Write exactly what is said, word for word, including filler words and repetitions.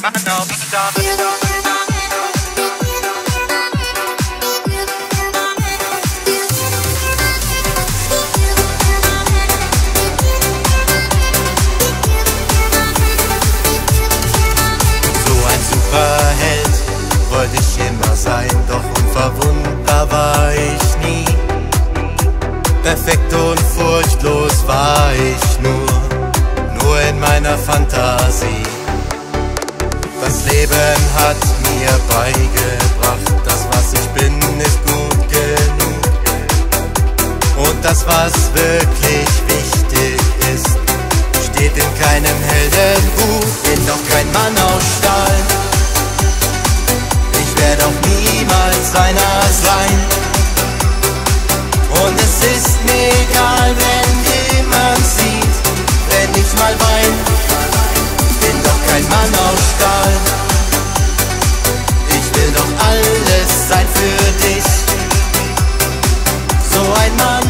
Wollte ich immer sein, doch unverwundbar war ich nie. Perfekt und furchtlos war ich nur, nur in meiner Fantasie. Das Leben hat mir beigebracht, das was ich bin ist gut genug. Und das was wirklich wichtig ist, steht in keinem Heldenbuch. Bin doch kein Mann aus Stahl, werd auch niemals einer sein. Und es ist mir egal, wenn jemand sieht, wenn ich mal wein. Bin doch kein Mann aus Stahl, ich will doch alles sein für dich. So ein Mann